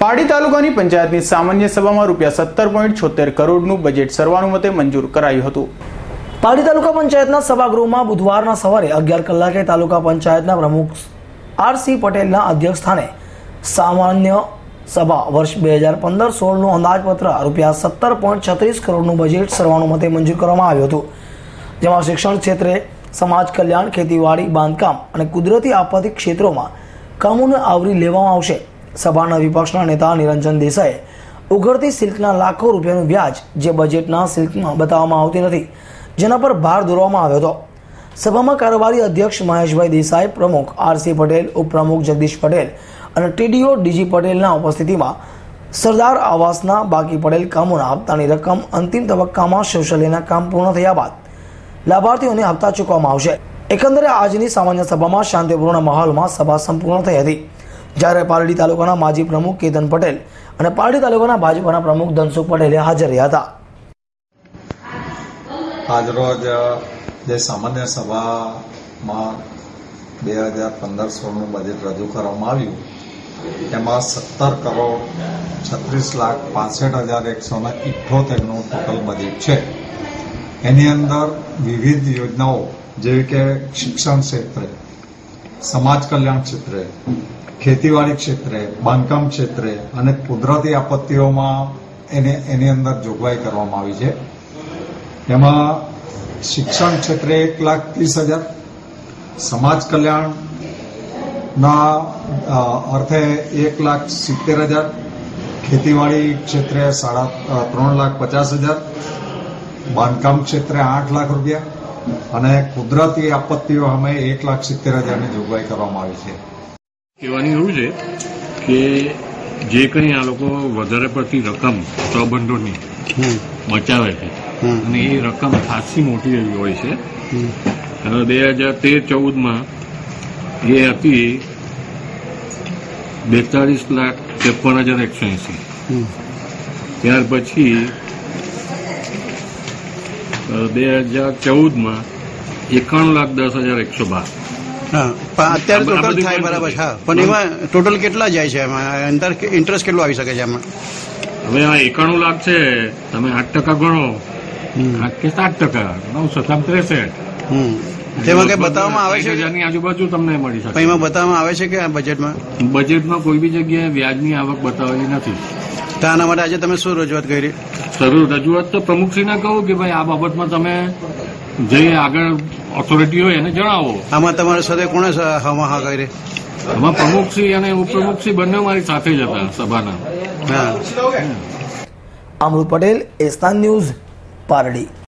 પારડી તાલુકાની પંચાયતની સામાન્ય સભામાં ₹17.76 કરોડનું બજેટ સર્વાનુમતે મંજૂર કરાયું હતું। પારડી તાલુકા પંચાયતના સભાગૃહમાં બુધવારના સવારે 11 કલાકે તાલુકા પંચાયતના પ્રમુખ આર.સી. પટેલના અધ્યક્ષસ્થાને સામાન્ય સભા વર્ષ 2015-16નું અંદાજપત્ર ₹17.36 કરોડનું બજેટ સર્વાનુમતે મંજૂર કરવામાં આવ્યું હતું, જેમાં શિક્ષણ ક્ષેત્રે, સમાજ કલ્યાણ, ખેતીવાડી, બાંધકામ અને કુદરતી આપત્તિ ક્ષેત્રોમાં કામોને આવરી લેવામાં આવશે। સભાના વિપક્ષના નેતા નિરંજન દેસાઈએ ઉઘડતી સિલ્કના લાખો રૂપિયાનું વ્યાજ જે બજેટના સિલ્કમાં બતાવવામાં આવતી નથી, જેના પર ભાર દોરવામાં આવ્યો હતો। સભામાં કારોબારી અધ્યક્ષ મહેશભાઈ દેસાઈ, પ્રમુખ આર.સી. પટેલ, ઉપપ્રમુખ જગદીશ પટેલ અને ટીડીઓ ડીજી પટેલના ઉપસ્થિતિમાં સરદાર આવાસના બાકી પડેલ કામોના હપ્તાની રકમ અંતિમ તબક્કામાં શૌચાલયના કામ પૂર્ણ થયા બાદ લાભાર્થીઓને હપ્તા ચૂકવવામાં આવશે। એકંદરે આજની સામાન્ય સભામાં શાંતિપૂર્ણ માહોલમાં સભા સંપૂર્ણ થઈ હતી, જ્યારે પારડી તાલુકાના માજી પ્રમુખ કેતન પટેલ અને પારડી તાલુકાના ભાજપના પ્રમુખ ધનસુખ પટેલે હાજર રહ્યા હતા। આજરોજ જે સામાન્ય સભામાં 2015-16નું બજેટ રજૂ કરવામાં આવ્યું, એમાં 17,36,65,178નું ટોટલ બજેટ છે। એની અંદર વિવિધ યોજનાઓ જેવી કે શિક્ષણ ક્ષેત્રે, સમાજ કલ્યાણ ક્ષેત્રે, ખેતીવાડી ક્ષેત્રે, બાંધકામ ક્ષેત્રે અને કુદરતી આપત્તિઓમાં એની અંદર જોગવાઈ કરવામાં આવી છે। એમાં શિક્ષણ ક્ષેત્રે 1,30,000, સમાજ કલ્યાણના અર્થે 1,70,000, ખેતીવાડી ક્ષેત્રે 3,50,000, બાંધકામ ક્ષેત્રે 8 લાખ રૂપિયા અને કુદરતી આપત્તિઓ સામે 1,70,000ની જોગવાઈ કરવામાં આવી છે। કહેવાનું એવું છે કે જે કંઈ આ લોકો વધારે પડતી રકમ સબંધોની બચાવે છે અને એ રકમ ખાસી મોટી એવી હોય છે। 2013-14માં એ હતી 42,53,180, ત્યાર પછી 2014માં 91,10,112। અત્યારે ટોટલ થાય બરાબર છે, પણ એમાં ટોટલ કેટલા જાય છે? એમાં અંદર ઇન્ટરેસ્ટ કેટલું આવી શકે છે એમાં? હવે આ 91 લાખ છે, તમે 8% ગણો, 8 કે 7%, 9,63. તેમાં કઈ બતાવવામાં આવે છે? ની આજુબાજુ તમને મળી શકે। એમાં બતાવવામાં આવે છે કે આ બજેટમાં કોઈ બી જગ્યાએ વ્યાજની આવક બતાવેલી નથી। તો આના માટે આજે તમે શું રજૂઆત કરી? રજૂઆત તો પ્રમુખશ્રીને કહું કે ભાઈ આ બાબતમાં તમે જે આગળ ઓથોરિટી હોય એને જણાવો। આમાં તમારી સાથે કોણે હા કરી? આમાં પ્રમુખશ્રી અને ઉપપ્રમુખશ્રી બંને મારી સાથે જ હતા સભાના। અમૃત પટેલ, એસના ન્યૂઝ, પારડી।